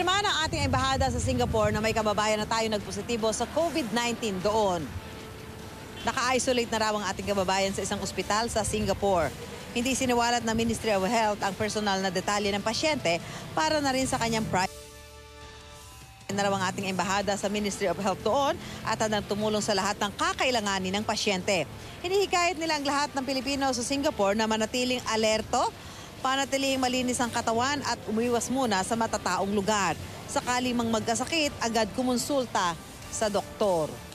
Kumpirma ng ating embahada sa Singapore na may kababayan na tayo nagpositibo sa COVID-19 doon. Naka-isolate na raw ang ating kababayan sa isang ospital sa Singapore. Hindi siniwalat ng Ministry of Health ang personal na detalye ng pasyente para na rin sa kanyang private. Na raw ang ating embahada sa Ministry of Health doon at handang tumulong sa lahat ng kakailanganin ng pasyente. Hinihikayat nila ang lahat ng Pilipino sa Singapore na manatiling alerto, panatiling malinis ang katawan at umiwas muna sa matataong lugar. Sakali mang magkasakit, agad kumonsulta sa doktor.